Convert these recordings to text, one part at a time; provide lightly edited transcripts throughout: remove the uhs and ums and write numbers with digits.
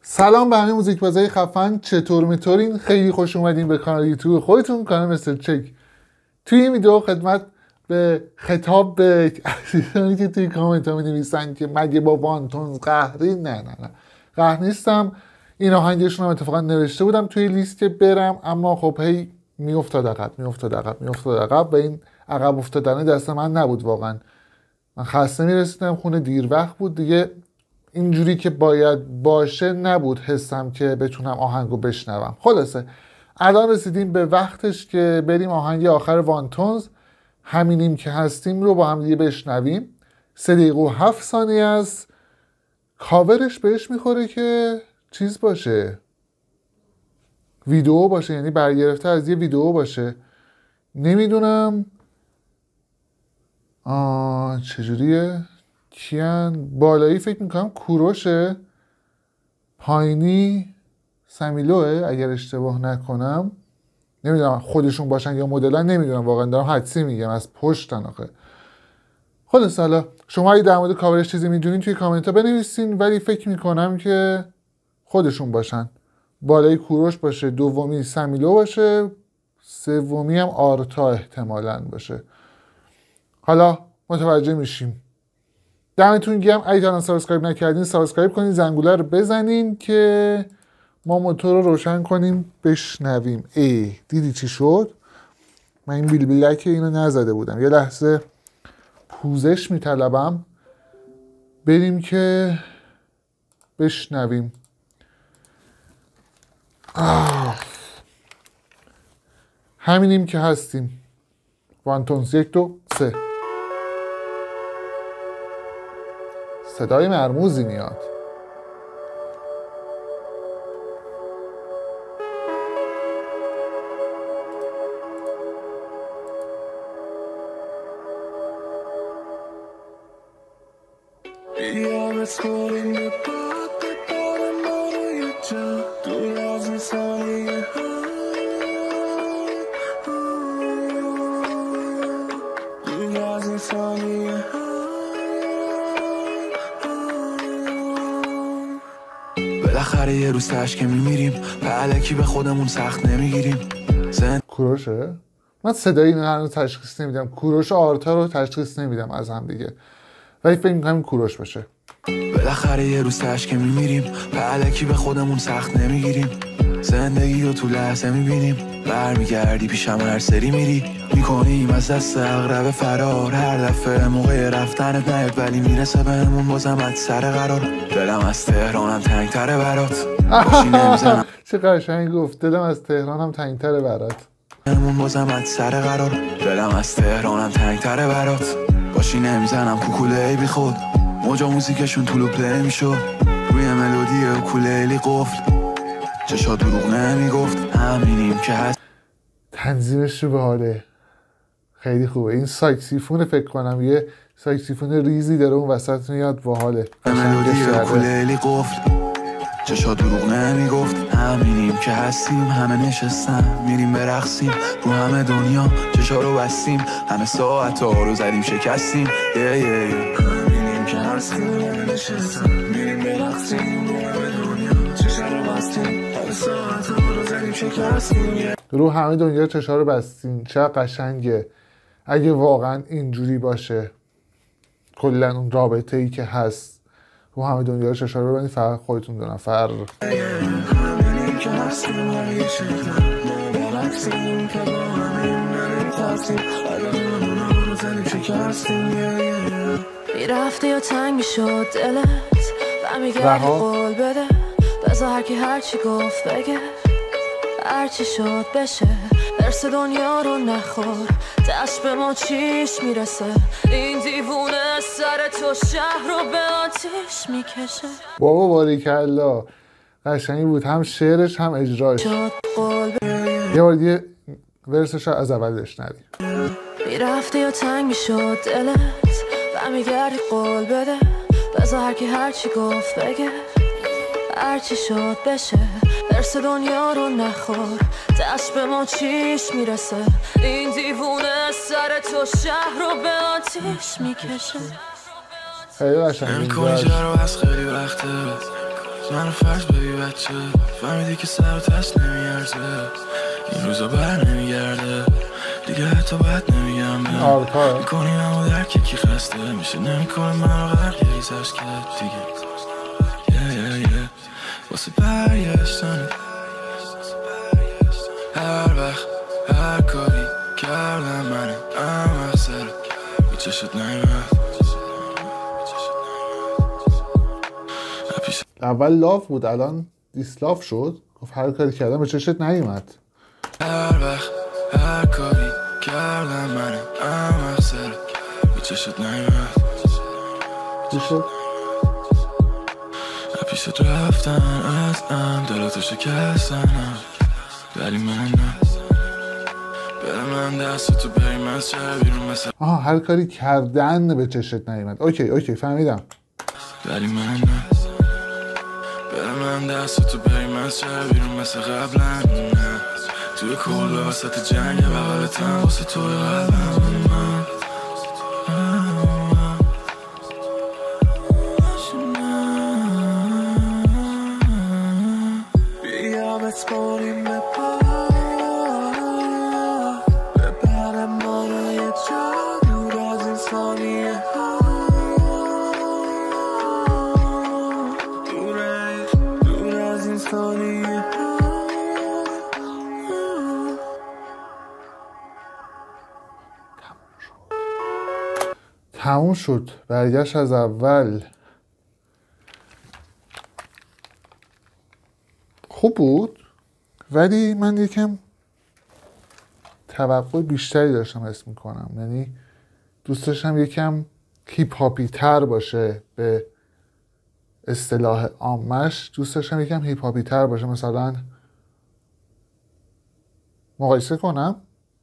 سلام به همه موزیک بازای خفن، چطور میتورین؟ خیلی خوش اومدین به کانال یوتیوب خودتون، کانال مستر چک. توی این ویدیو خطاب به عزیزانی که توی کامنت ها می‌نویسن که مگه با وانتونز قهری؟ نه قهر نیستم. این آهنگشون هم اتفاقا نوشته بودم توی لیست که برم، اما خب هی میافتاد عقب و این عقب افتادن دست من نبود. واقعا من خسته میرسیدم خونه، دیر وقت بود دیگه، اینجوری که باید باشه نبود حسم که بتونم آهنگو بشنوم. خلاصه الان رسیدیم به وقتش که بریم آهنگ آخر وانتونز، همینیم که هستیم رو با هم دیگه بشنویم. 3 دقیقه و 7 ثانیه است. کاورش بهش میخوره که چیز باشه، ویدیو باشه، یعنی برگرفته از یه ویدیو باشه. نمیدونم چجوریه. کیان بالایی فکر میکنم کوروشه، پایینی سمیلوه اگر اشتباه نکنم. نمیدونم خودشون باشن یا مدلن، نمیدونم واقعا، دارم حدسی میگم از پشتن آخه. خلاص حالا شما اگه در مورد کاورش چیزی میدونین توی کامنت ها بنویسین، ولی فکر میکنم که خودشون باشن. بالایی کوروش باشه، دومی سمیلو باشه، سومی هم آرتا احتمالاً باشه. حالا متوجه میشیم. دمتون گرم. اگه تا سابسکرایب نکردین سابسکرایب کنین، زنگوله رو بزنین که ما موتور رو روشن کنیم بشنویم. دیدی چی شد؟ من این بیلبیلک اینو نزده بودم. یه لحظه پوزش میطلبم. بریم که بشنویم. همینیم که هستیم. وانتونز 1 2 3. صدای مرموزی میاد. بالاخره یه روز تشک میمیریم، به الکی به خودمون سخت نمیگیریم. کوروشه؟ من صدای اینو هنوز تشخیص نمیدم. کوروش و آرتا رو تشخیص نمیدم از هم دیگه، ولی فکر میکنم این کوروش باشه. بالاخره یه روز تشک میمیریم، به الکی به خودمون سخت نمیگیریم. زندگی رو تو لحظه میبینیم، برمیگردی پیشم هر سری میری، میکنیم از دست اغرب فرار. هر دفعه موقع رفتنت نیاد ولی میرسه بهمون بازم از سر قرار. دلم از تهرانم تنگتره برات، باشی نمیزنم. چه قشنگ گفت، دلم از تهرانم تنگتره برات. بهمون بازم از سر قرار. دلم از تهرانم تنگتره برات، باشی نمیزنم کوکوله بی خود. موجا موزیکشون طولو پلی میشد، روی ملودی اوکولیلی قفل، چشا دروغ نمیگفت. همینیم که هست. تنظیمش رو به حاله، خیلی خوبه. این ساکسیفون فکر کنم یه ساکسیفون ریزی داره اون وسط میاد، باحاله. ملودی اوکولیلی قفل، چشا دروغ نمیگفت. همینیم که هستیم، همه نشستن میریم برقصیم، رو همه دنیا چشا رو بستیم، همه ساعت ها رو زدیم شکستیم. همینیم که هستیم، همه نشستن میریم برقصیم، رو همه دنیا چشا رو بستیم، همه ساعت ها رو زدیم شکستیم. رو همه دنیا چشا رو بستیم. چه قشنگه اگه واقعا اینجوری باشه. کلا اون رابطه ای که هست، رو همه دنیا رو چشا رو ببینید، فقط خودتون 2 نفر. میرفته یا تنگ میشد دلت و میگردی قول بده، بذار هرکی هرچی گفت بگه، هرچی شد بشه، درس دنیا رو نخور، دست به ما چیش میرسه، این دیوونه سر تو شهر رو به آتیش میکشه. بابا باریکلا، قشنگی بود، هم شعرش هم اجراش. یه بار دیگه ورسش رو از اول بشنویم. میرفته یا تنگ میشد دلت و میگردی قول بده، بذار هرکی هرچی گفت بگه، هرچی شد بشه، درس دنیا رو نخور، دست به ما چیش میرسه، این دیوونه سر تو شهر رو به آتیش میکشه. خیلی قشنگ. خیلی وقته منو فرض بری بچه فهمیدی که سر و تست نمیارزه این روزا بر نمیگرده دیگه حتی بد نمیگم میکنی همو درک کی خسته میشه نمیکنه منو غرق یه ریزش کرد دیگه واسه برگشتن هر وقت هر کاری کردم منه اما سر به چشت نیمد اول لاف بود الان دیسلاف شد گفت هر کاری کردم به چشت نیومد هر وقت هر کاری کردم منه اما سر به چشت نیمد چی شد؟ پیشت رفتن از دلاتو شکستن ولی من نه برم من دست تو بریم از شهر بیرون مثل هر کاری کردن به چشت نیومد اوکی فهمیدم ولی من نه برم من دست تو بریم از شهر بیرون مثل قبلا نه توی کل و وسط جنگ بغلتم واسه توی قلبم من بیا بسپاریم به پا ببرم ما رو یه جا دور از این ثانیه ها دور از این ثانیه ها تموم شد برگشت از اول خوب بود ولی من یکم توقع بیشتری داشتم حس میکنم یعنی دوست داشتم یکم هیپ هاپی تر باشه به اصطلاح عامش دوست داشتم یکم هیپ هاپی تر باشه مثلا مقایسه کنم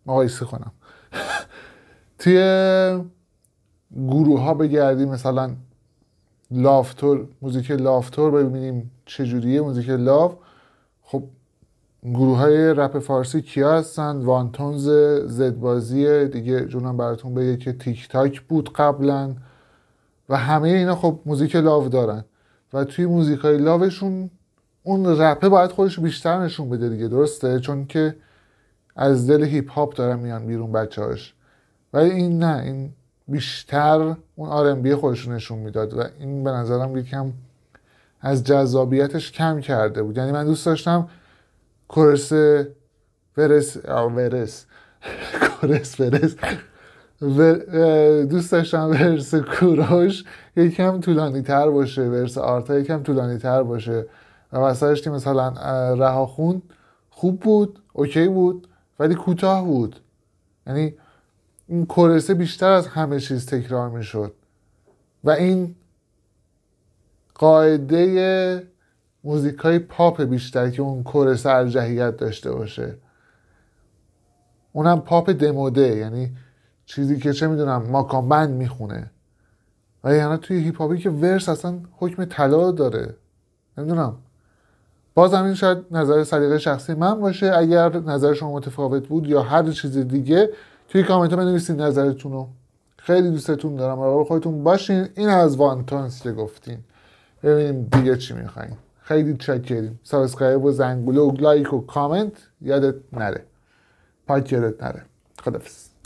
توی گروه ها بگردیم مثلا لافتور موزیک لافتور ببینیم چجوریه موزیک لاف خب گروه های رپ فارسی کیا هستن وانتونز زدبازی دیگه جونم براتون بگه که تیک تاک بود قبلا و همه اینا خب موزیک لاو دارن و توی موزیک های لاوشون اون رپه باید خودش بیشتر نشون بده دیگه درسته چون که از دل هیپ هاپ دارن میان بیرون بچه‌هاش ولی این نه این بیشتر اون آرنبی خودش نشون میداد و این به نظرم یکم از جذابیتش کم کرده بود یعنی من دوست داشتم کورس دوست داشتم ورس کوروش یکم طولانی تر باشه ورس آرتا یکم طولانی تر باشه و واسهش که مثلا رهاخون خوب بود اوکی بود ولی کوتاه بود یعنی این کورسه بیشتر از همه چیز تکرار میشد و این قاعده موزیکای پاپ بیشتر که اون کورسه ارجحیت داشته باشه اونم پاپ دموده یعنی چیزی که چه میدونم ماکامبند میخونه و یعنی توی هیپ هاپی که ورس اصلا حکم طلا داره نمیدونم باز همین شاید نظر سلیقه شخصی من باشه اگر نظر شما متفاوت بود یا هر چیز دیگه توی کامنت ها بنویسید نظرتون رو خیلی دوستتون دارم و خودتون باشین این از وانتونز که گفتین ببینیم دیگه چی میخواین خیلی چاکریم سابسکرایب و زنگوله و لایک و کامنت یادت نره پاک یادت نره خدافظ